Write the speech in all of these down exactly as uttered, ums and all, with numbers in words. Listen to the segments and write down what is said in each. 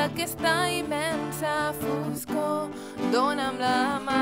d'aquesta immensa foscor, dona'm la mà.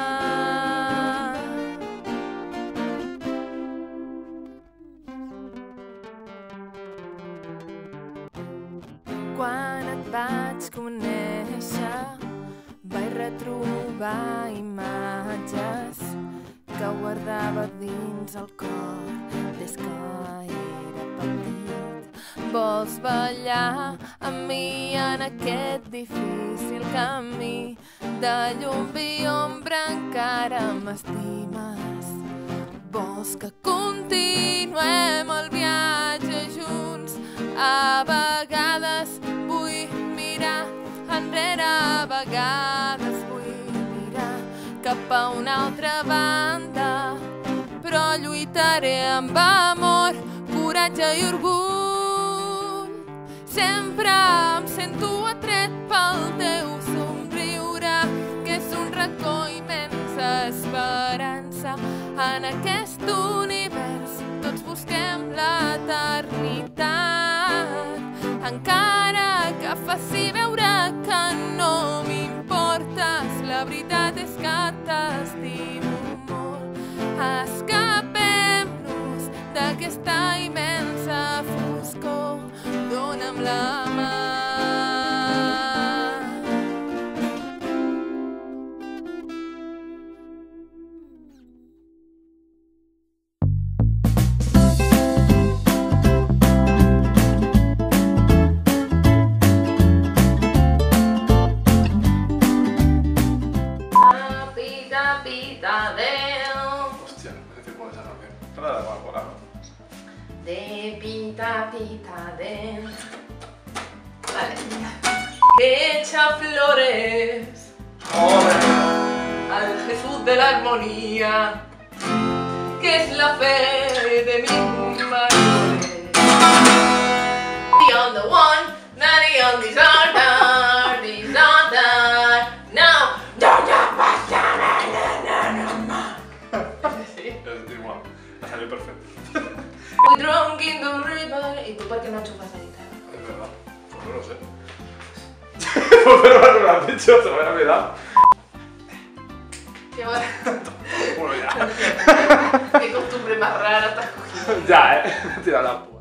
Quan et vaig conèixer, vaig retrobar imatges que guardava dins el cor des que era petit. Vols ballar amb mi en aquest difícil camí de llum i ombra, encara m'estimes. Vols que continuem el viatge junts? A vegades vull mirar enrere, a vegades vull mirar cap a una altra banda, però lluitaré amb amor, coratge i orgull. Sempre em sento atret pel teu somriure, que és un racó immensa esperança. En aquest univers tots busquem l'eternitat, encara que faci veure que no m'importes, la veritat és que t'estimo molt. Escapem-nos d'aquesta immensa foscor, dona'm la mà. Hostia, no sé si pones esa canción. Trata de la bola. De pita pita de... Vale. Que echa flores al Jesús de la armonía, que es la fe de mis mayores. On the one, nadie on disorder, disorder, no, no, no pasa nada, no, no, no. Sí. Es igual, ha salido perfecto. We drunk in the river. ¿Y tú por qué no chupas la guitarra? Es verdad, pues no lo sé. ¿Por qué no me lo has dicho? Se me había olvidado. Qué bueno. Bueno, ya. Qué costumbre más rara te has cogido. Ya, eh. Tira la